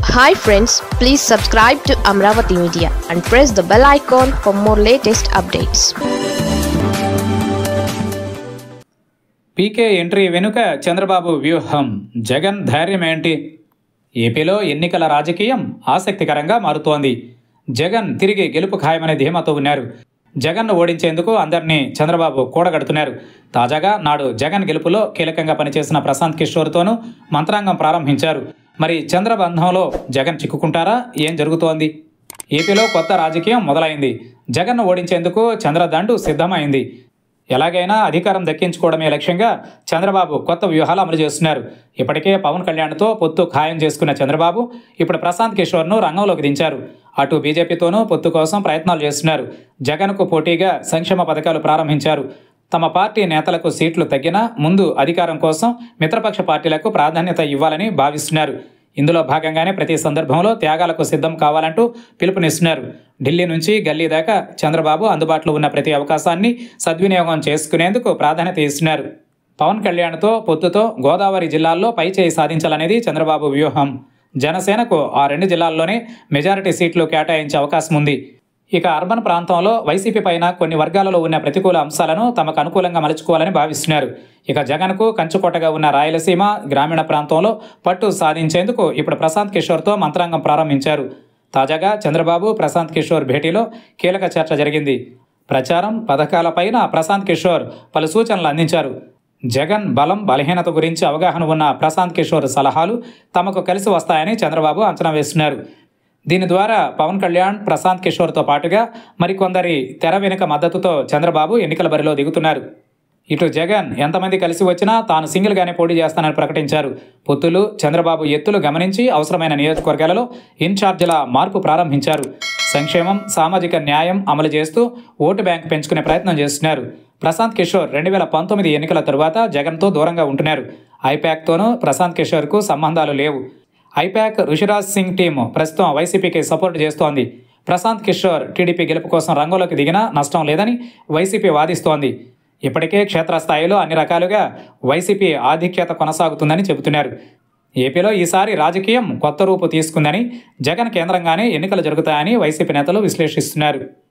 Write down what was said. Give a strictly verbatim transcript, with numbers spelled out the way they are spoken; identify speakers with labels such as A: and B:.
A: Hi friends, please subscribe to Amravati Media and press the bell icon for more latest updates.
B: PK entry వెనుక చంద్రబాబు వ్యూహం, జగన్ ధైర్యం ఏంటి? ఏపీలో ఎన్నికల రాజకీయం ఆసక్తికరంగా మారుతోంది. జగన్ తిరిగి గెలుపు ఖాయమనే ధీమాతో ఉన్నారు. జగన్ను ఓడించేందుకు అందరినీ చంద్రబాబు కూడగడుతున్నారు. తాజాగా నాడు జగన్ గెలుపులో కీలకంగా పనిచేసిన ప్రశాంత్ కిషోర్తోనూ మంత్రాంగం ప్రారంభించారు. మరి చంద్రబంధంలో జగన్ చిక్కుకుంటారా? ఏం జరుగుతోంది? ఏపీలో కొత్త రాజకీయం మొదలైంది. జగన్ను ఓడించేందుకు చంద్రదండు సిద్ధమైంది. ఎలాగైనా అధికారం దక్కించుకోవడమే లక్ష్యంగా చంద్రబాబు కొత్త వ్యూహాలు అమలు చేస్తున్నారు. ఇప్పటికే పవన్ కళ్యాణ్తో పొత్తు ఖాయం చేసుకున్న చంద్రబాబు ఇప్పుడు ప్రశాంత్ కిషోర్ను రంగంలోకి దించారు. అటు బీజేపీతోనూ పొత్తు కోసం ప్రయత్నాలు చేస్తున్నారు. జగన్కు పోటీగా సంక్షేమ పథకాలు ప్రారంభించారు. తమ పార్టీ నేతలకు సీట్లు తగ్గినా ముందు అధికారం కోసం మిత్రపక్ష పార్టీలకు ప్రాధాన్యత ఇవ్వాలని భావిస్తున్నారు. ఇందులో భాగంగానే ప్రతి సందర్భంలో త్యాగాలకు సిద్ధం కావాలంటూ పిలుపునిస్తున్నారు. ఢిల్లీ నుంచి గల్లీ దాకా చంద్రబాబు అందుబాటులో ఉన్న ప్రతి అవకాశాన్ని సద్వినియోగం చేసుకునేందుకు ప్రాధాన్యత ఇస్తున్నారు. పవన్ కళ్యాణ్తో పొత్తుతో గోదావరి జిల్లాల్లో పైచేయి సాధించాలనేది చంద్రబాబు వ్యూహం. జనసేనకు ఆ రెండు జిల్లాల్లోనే మెజారిటీ సీట్లు కేటాయించే అవకాశం ఉంది. ఇక అర్బన్ ప్రాంతంలో వైసీపీ పైన కొన్ని వర్గాలలో ఉన్న ప్రతికూల అంశాలను తమకు అనుకూలంగా మలుచుకోవాలని భావిస్తున్నారు. ఇక జగన్కు కంచుకోటగా ఉన్న రాయలసీమ, గ్రామీణ ప్రాంతంలో పట్టు సాధించేందుకు ఇప్పుడు ప్రశాంత్ కిషోర్తో మంత్రాంగం ప్రారంభించారు. తాజాగా చంద్రబాబు ప్రశాంత్ కిషోర్ భేటీలో కీలక చర్చ జరిగింది. ప్రచారం, పథకాలపైన ప్రశాంత్ కిషోర్ పలు సూచనలు అందించారు. జగన్ బలం, బలహీనత గురించి అవగాహన ఉన్న ప్రశాంత్ కిషోర్ సలహాలు తమకు కలిసి వస్తాయని చంద్రబాబు అంచనా వేస్తున్నారు. దీని ద్వారా పవన్ కళ్యాణ్, ప్రశాంత్ కిషోర్తో పాటుగా మరికొందరి తెర వెనుక మద్దతుతో చంద్రబాబు ఎన్నికల బరిలో దిగుతున్నారు. ఇటు జగన్ ఎంతమంది కలిసి వచ్చినా తాను సింగిల్గానే పోటీ చేస్తానని ప్రకటించారు. పొత్తులు, చంద్రబాబు ఎత్తులు గమనించి అవసరమైన నియోజకవర్గాలలో ఇన్ఛార్జీల మార్పు ప్రారంభించారు. సంక్షేమం, సామాజిక న్యాయం అమలు చేస్తూ ఓటు బ్యాంక్ పెంచుకునే ప్రయత్నం చేస్తున్నారు. ప్రశాంత్ కిషోర్ రెండు వేల పంతొమ్మిది ఎన్నికల తరువాత జగన్తో దూరంగా ఉంటున్నారు. ఐపాక్తోనూ ప్రశాంత్ కిషోర్కు సంబంధాలు లేవు. ఐపాక్ ఋషిరాజ్ సింగ్ టీం ప్రస్తుతం వైసీపీకి సపోర్ట్ చేస్తోంది. ప్రశాంత్ కిషోర్ టీడీపీ గెలుపు కోసం రంగంలోకి దిగినా నష్టం లేదని వైసీపీ వాదిస్తోంది. ఇప్పటికే క్షేత్రస్థాయిలో అన్ని రకాలుగా వైసీపీ ఆధిక్యత కొనసాగుతుందని చెబుతున్నారు. ఏపీలో ఈసారి రాజకీయం కొత్త రూపు తీసుకుందని, జగన్ కేంద్రంగానే ఎన్నికలు జరుగుతాయని వైసీపీ నేతలు విశ్లేషిస్తున్నారు.